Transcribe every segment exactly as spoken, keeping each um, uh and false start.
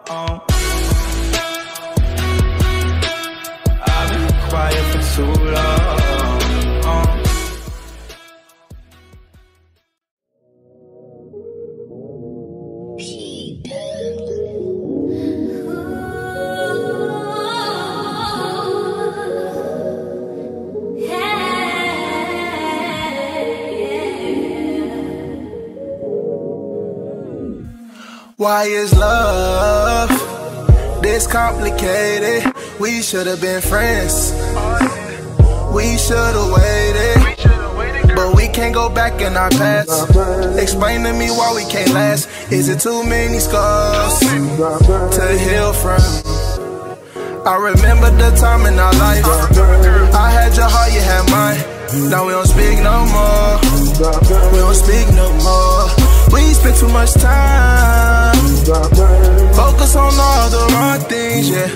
uh. I've been quiet for too long, uh. Why is love this complicated? We should have been friends. We should have waited, but we can't go back in our past. Explain to me why we can't last. Is it too many scars to heal from? I remember the time in our life. I had your heart, you had mine. Now we don't speak no more. We don't speak no more. We spend too much time focus on all the wrong things, yeah.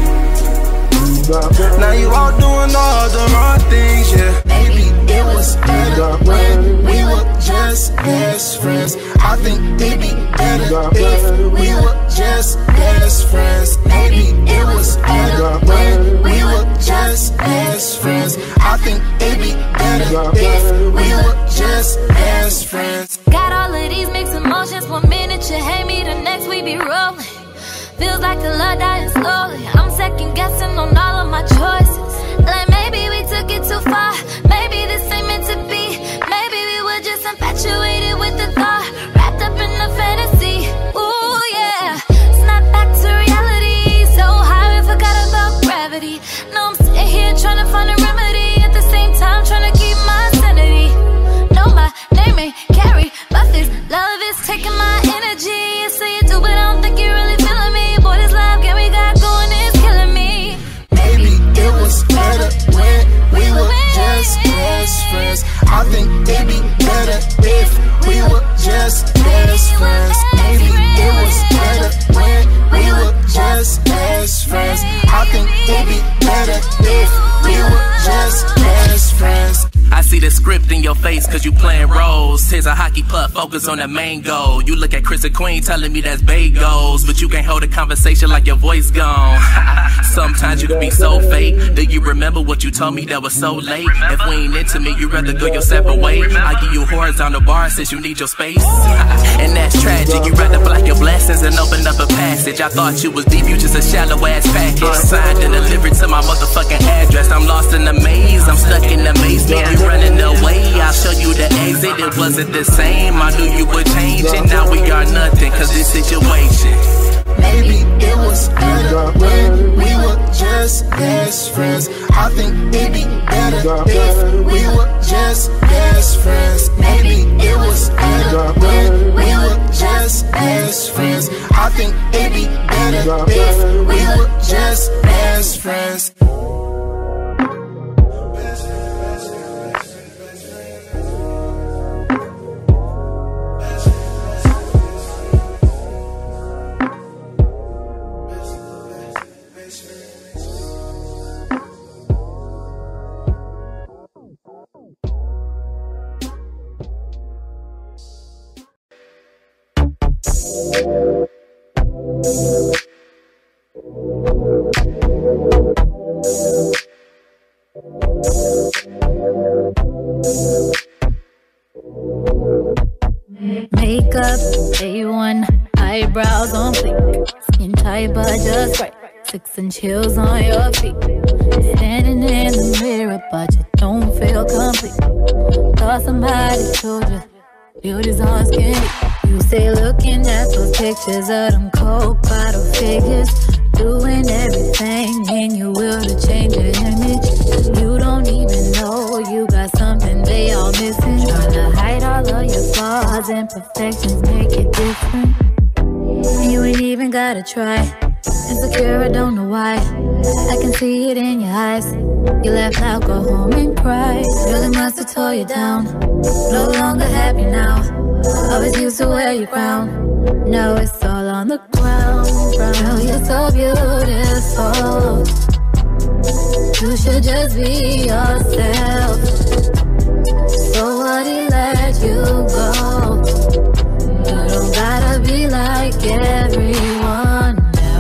Now you all doing all the wrong things, yeah. Maybe it was better when we were just best friends. I think it'd be better if we were just best friends. Maybe it was better when we were just best friends. I think it'd be better if we were just best friends. Got all of these mixed emotions. One minute you hate me, the next we be rolling. Feels like the love dying slowly. I'm second guessing on all of my choices. Like maybe we took it too far. Maybe this ain't meant to be. Maybe we were just infatuated with the thought, wrapped up in a fantasy. Ooh yeah, snap back to reality. So high we forgot about gravity. No, I'm sitting here trying to find a remedy. At the same time trying to keep my sanity. No, my name ain't Carrie, but this love is taking my energy. You say you do, but I don't think you're really feeling me. Boy, this love game we got going is killing me. Maybe it was better when we were just best friends. I think it'd be better if we were just best friends. Maybe it was better when we were just best friends. I think it'd be better if we were just best friends. I see the script in your face cause you playing roles. Here's a hockey puck, focus on the main goal. You look at Chris and Queen telling me that's bagels, but you can't hold a conversation like your voice gone. Sometimes you can be so fake. Do you remember what you told me that was so late? If we ain't intimate, you rather go your separate way. I give you horizontal bars since you need your space. And that's tragic, you rather block your blessings and open up a passage. I thought you was deep, you just a shallow ass package. Signed and delivered to my motherfucking address. I'm lost in the maze, I'm stuck in the maze. Maybe running away, I'll show you the exit. It wasn't the same, I knew you would change. And now we are nothing cause this situation. Maybe it was better when we were just best friends. I think it'd be better if we were just best friends. Maybe it was better when we were just best friends. I think it'd be better if we were just best friends. Makeup, A one, eyebrows on fleek. Skin tight but just right, six inch heels on your feet. Standing in the mirror but you don't feel complete. Thought somebody told you, beauty's on skin deep. You say looking at those pictures of them cold bottle figures, doing everything in your will to change your image. You don't even know you got something they all missing. Tryna hide all of your flaws and imperfections, make it different. You ain't even gotta try. Insecure, I don't know why. I can see it in your eyes. You laugh now, go home and cry. Really must have tore you down. No longer happy now. Always used to wear your crown. Now it's all on the ground. Girl, you're so beautiful. You should just be yourself. So what, he let you go? You don't gotta be like everyone else.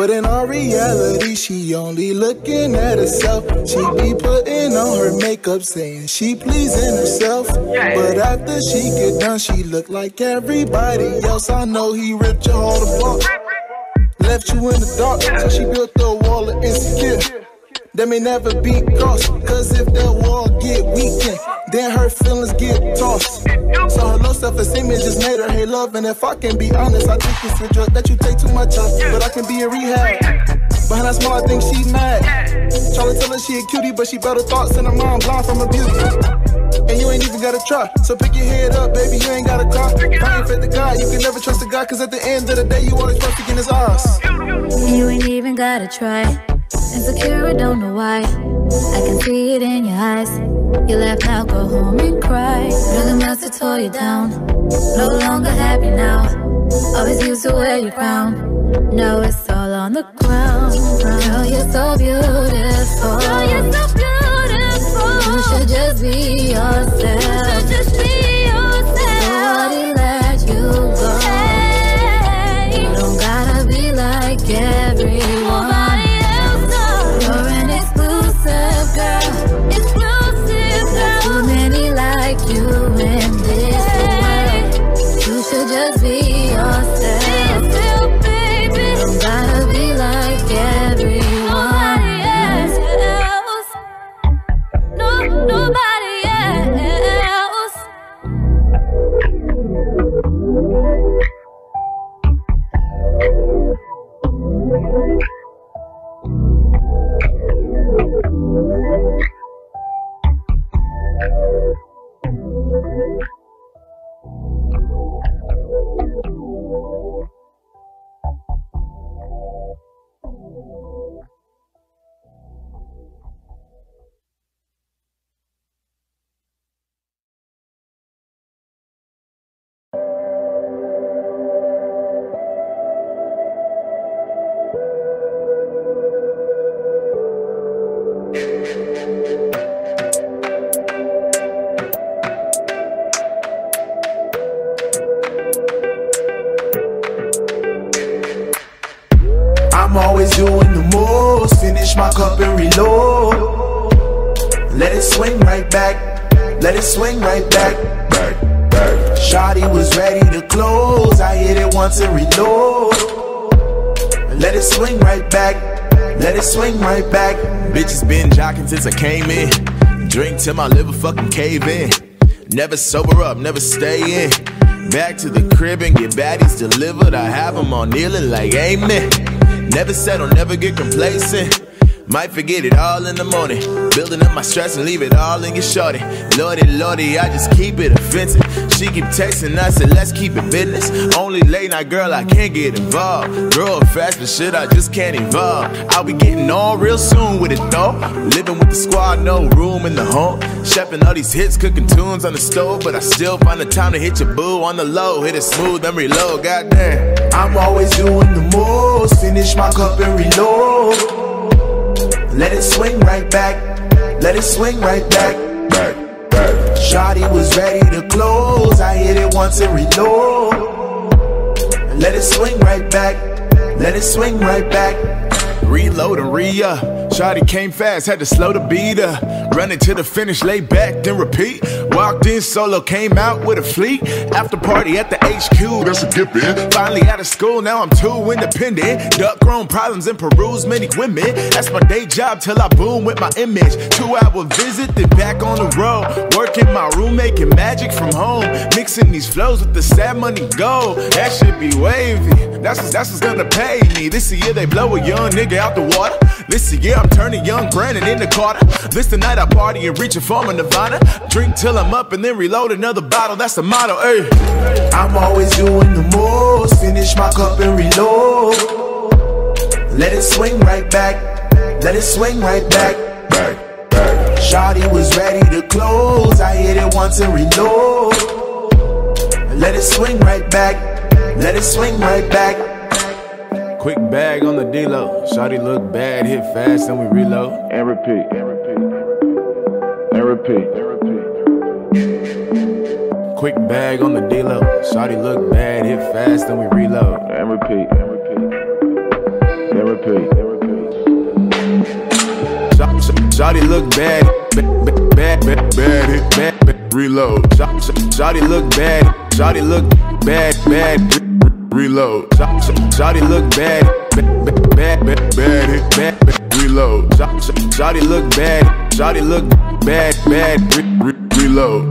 But in all reality, she only looking at herself. She be putting on her makeup, saying she pleasing herself. But after she get done, she look like everybody else. I know he ripped your heart apart, left you in the dark, so she built a wall of insecure that may never be crossed. Cause if that wall get weakened, then her feelings get tossed. So her low self-esteem just made her hate love. And if I can be honest, I think it's a drug that you take too much of. But I can be in rehab. Behind that smile, I think she mad. Tryna tell her she a cutie, but she better thoughts in her mind, blind from her beauty. And you ain't even gotta try. So pick your head up, baby, you ain't gotta cry. If I ain't fit the guy, you can never trust a guy. Cause at the end of the day, you always perfect in his eyes. You ain't even gotta try. Insecure, I don't know why. I can see it in your eyes. You left, now go home and cry. Really must have tore you down. No longer happy now. Always used to wear your crown. Now it's all on the ground. Girl, you're so beautiful. Girl, you're so beautiful. You should just be yourself. You should just be yourself. Nobody let you go. Hey. You don't gotta be like everyone. Nobody else knows. You're an exclusive girl. Exclusive girl. Too many like you in this world. You should just be yourself. Gotta be like everyone. Nobody else. No, nobody else. I'm always doing the most, finish my cup and reload. Let it swing right back, let it swing right back. Shawty was ready to close, I hit it once and reload. Let it swing right back, let it swing right back. Bitches been jocking since I came in. Drink till my liver fucking cave in. Never sober up, never stay in. Back to the crib and get baddies delivered. I have them all kneeling like amen. Never settle, never get complacent. Might forget it all in the morning. Building up my stress and leave it all in your shorty. Lordy, lordy, I just keep it offensive. She keep texting, I said let's keep it business. Only late night girl, I can't get involved. Grow up fast, but shit, I just can't evolve. I'll be getting on real soon with it though. Living with the squad, no room in the home. Chefing all these hits, cooking tunes on the stove. But I still find the time to hit your boo on the low. Hit it smooth and reload, goddamn. I'm always doing the most, finish my cup and reload. Let it swing right back, let it swing right back. Shawty was ready to close, I hit it once and reload. Let it swing right back, let it swing right back. Reload and re-up. Shawty came fast, had to slow the beat up. Running to the finish, lay back, then repeat. Walked in solo, came out with a fleet. After party at the H Q, that's a dip in. Finally out of school, now I'm too independent. Duck grown problems and peruse many women. That's my day job till I boom with my image. Two hour visit, then back on the road. Working my room, making magic from home. Mixing these flows with the sad money gold. That should be wavy. That's what's, that's what's gonna pay me. This year they blow a young nigga out the water. This year I'm turning young Brandon into Carter. This the night I party and reach a form of Nirvana. Drink till I'm up and then reload another bottle. That's the motto, ayy. I'm always doing the most, finish my cup and reload. Let it swing right back, let it swing right back. Shawty was ready to close, I hit it once and reload. Let it swing right back, let it swing right back. Quick bag on the D-Lo. Shawty look bad, hit fast, and we reload. And repeat, and repeat, and repeat, and repeat. Quick bag on the D-Lo. Shawty look bad, hit fast, and we reload. And repeat, and repeat. then repeat, then repeat. Shawty look bad, bad, bad, bad, bad, bad, bad, reload. Shawty look bad, shawty look bad, bad, reload. Shawty look bad, bad, bad, bad, bad, bad, bad, reload. Shawty look bad, shawty look bad, bad, reload.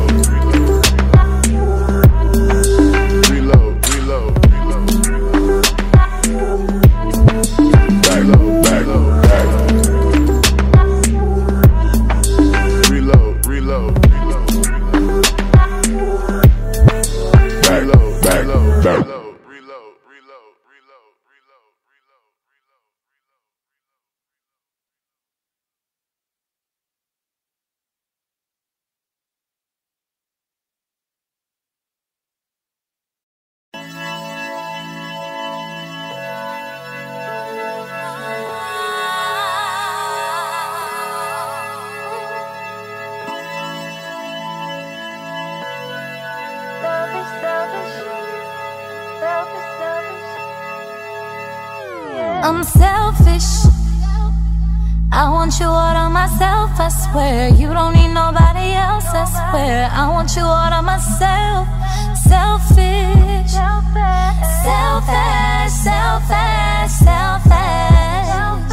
I'm selfish. I want you all on myself, I swear. You don't need nobody else, I swear. I want you all on myself. Selfish. Selfish, selfish, selfish.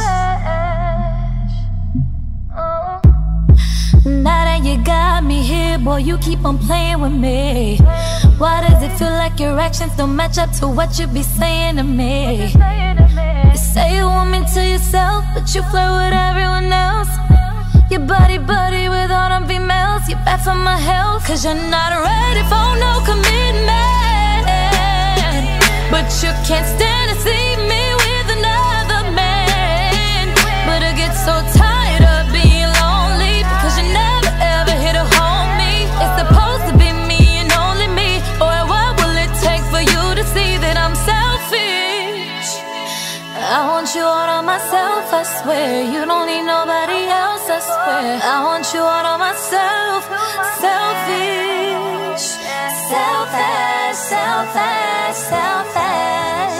Now that you got me here, boy, you keep on playing with me. Why does it feel like your actions don't match up to what you be saying to me? You say you want me to yourself, but you flirt with everyone else. You buddy buddy with all them females. You're bad for my health, cause you're not ready for no commitment. But you can't stand to see me with another man. But I get so tired of being lonely, because you never ever hit a homie. It's supposed to be me and only me. Boy, what will it take for you to see that I'm selfish? I want you all on myself, I swear. You don't need nobody else, I swear. I want you all on myself. Selfish. Selfish, selfish, selfish.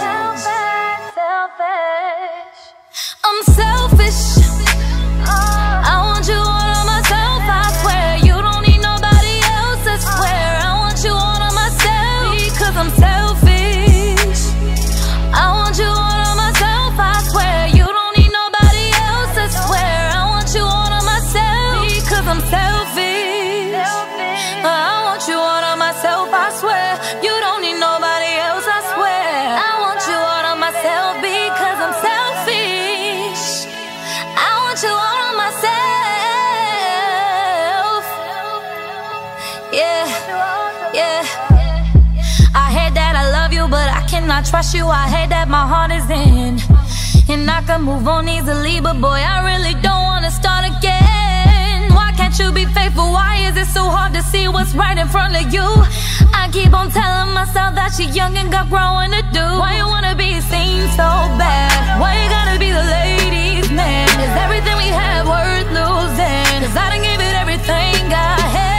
Selfish. I'm selfish. I want you all on myself, I swear. You don't need nobody else, I swear. I want you all on myself, because I'm selfish. I want you all on myself, I swear. You don't need nobody else, I swear. I want you all on myself, because I'm selfish. I want you all on myself, I swear. You don't need nobody else, I swear. I want you all on myself, because I'm selfish. I want you all on myself. Yeah, yeah. I hate that I love you, but I cannot trust you. I hate that my heart is in, and I can move on easily, but boy, I really don't wanna start again. Why can't you be faithful? Why is it so hard to see what's right in front of you? I keep on telling myself that you're young and got growing to do. Why you wanna be seen so bad? Why you gotta be the ladies' man? Is everything we have worth losing? Cause I done gave it everything I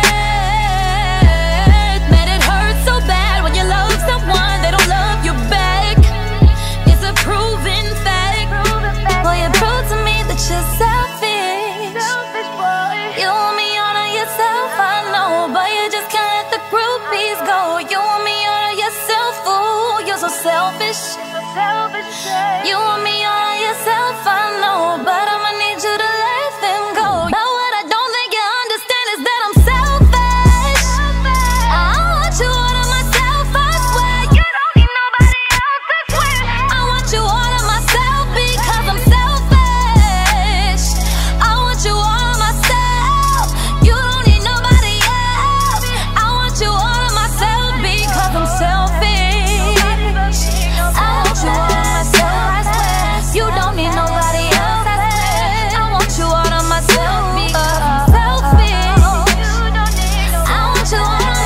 had. Man, it hurts so bad when you love someone, they don't love you back. It's a proven fact. Boy, you prove to me that you're selfish. You want me all on yourself, I know, but you just can't let the groupies go. You want me all on yourself, ooh, you're so selfish. You want me all on yourself, I know, but I'ma need you to let them go. But what I don't think you understand is that I'm selfish. I want you all on myself, I swear. You don't need nobody else, I swear. I want you all on myself, because I'm selfish. I want you all on myself. You don't need nobody else. I want you all on myself, because I'm selfish. I want you all on myself, I swear. You don't need nobody else, I swear. I want you all on myself, because I'm selfish. I want you all on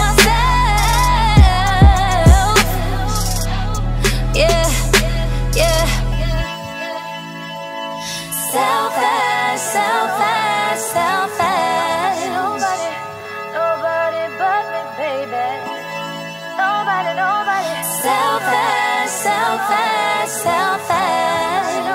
myself. Yeah, yeah. Selfish, selfish, selfish. Nobody, nobody but me, baby. Nobody, nobody. Selfish, selfish, selfish.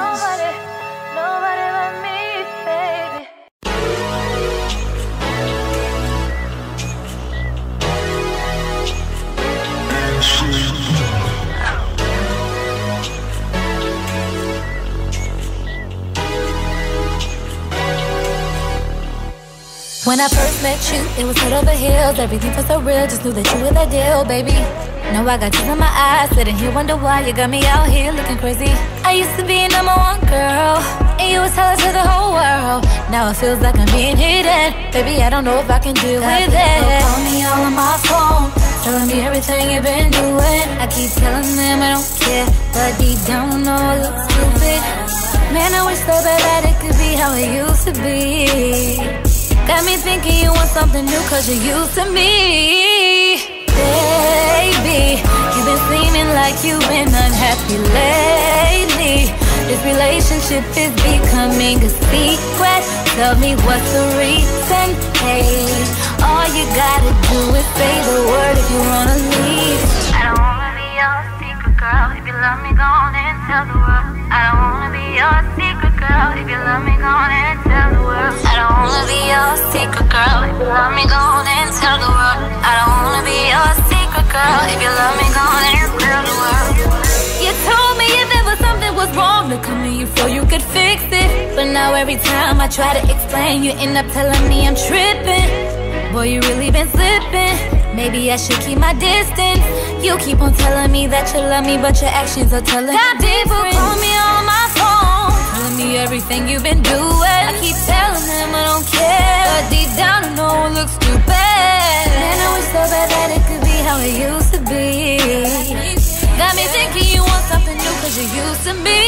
When I first met you, it was head over heels. Everything felt so real, just knew that you were the deal, baby. Now I got tears in my eyes, sitting here wonder why you got me out here looking crazy. I used to be number one girl, and you was telling to the whole world. Now it feels like I'm being hidden. Baby, I don't know if I can deal with it. Call me all on my phone, telling me everything you've been doing. I keep telling them I don't care, but deep down I know I look stupid. Man, I wish so bad that it could be how it used to be. Got me thinking you want something new cause you're used to me. Baby, you've been seeming like you've been unhappy lately. This relationship is becoming a secret. Tell me what's the reason, hey. All you gotta do is say the word if you wanna leave. I don't wanna be your secret girl. If you love me, go on and tell the world. I don't wanna be your secret girl. If you love me, go on and tell the world. I don't wanna be your secret girl. If you love me, go on and tell the world. I don't wanna be your secret girl. If you love me, go on and tell the world. You told me if there was something was wrong to come to you so you could fix it. But now every time I try to explain, you end up telling me I'm tripping. Boy, you really been slipping. Maybe I should keep my distance. You keep on telling me that you love me, but your actions are telling me different. Call me on my phone, telling me everything you've been doing. I keep telling them I don't care, but deep down I know it looks stupid. Man, I wish so bad that it could be how it used to be. Got me thinking you want something new cause you're used to me.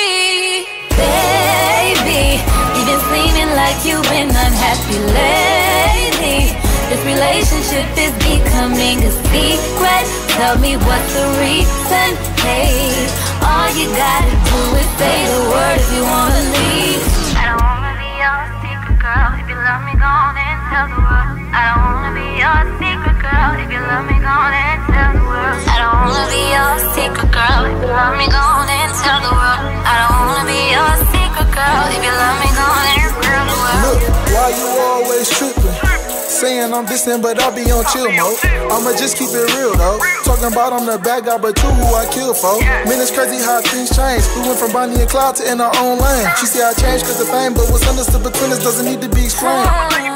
Baby, you've been seeming like you've been unhappy lately. This relationship is becoming a secret. Tell me what's the reason, hey. All you gotta do is say the word if you wanna leave. I don't wanna be your secret girl. If you love me, go on and tell the world. I don't wanna be your secret girl. If you love me, go on and tell the world. I don't wanna be your secret girl. If you love me, go on and tell the world. I don't wanna be your secret girl. If you love me, go on and tell the world. Look, why you always tripping? Saying I'm distant, but I be on chill mode. I'ma just keep it real though. Talking about I'm the bad guy, but you who I kill for. Man, it's crazy how things change. We went from Bonnie and Clyde to in our own lane. She see I changed cause the fame, but what's understood between us doesn't need to be explained.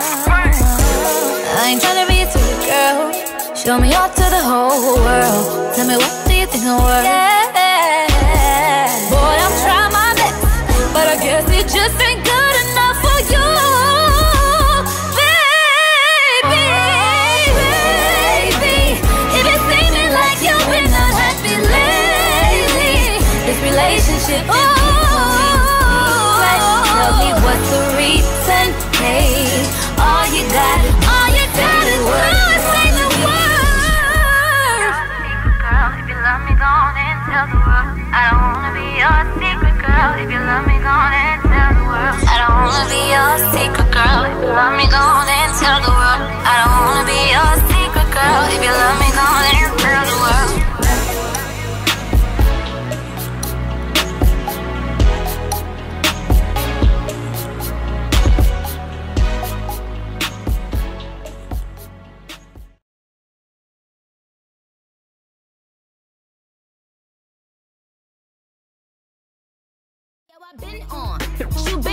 I ain't tryna be a stupid girl. Show me off to the whole world. Tell me what do you think I'm worth? Yeah. Boy, I'm trying my best, but I guess it just ain't good enough for you. Relationship is becoming a secret. Tell me what's the reason, hey. All you gotta, all you gotta do is say the word. Secret girl, if you love me, go on and tell the world. I don't wanna be your secret girl. If you love me, go on and tell the world. I don't wanna be your secret girl. If you love me, go on and tell the world. I don't wanna be your secret girl. If you love me, go on and tell the world. I've been on. You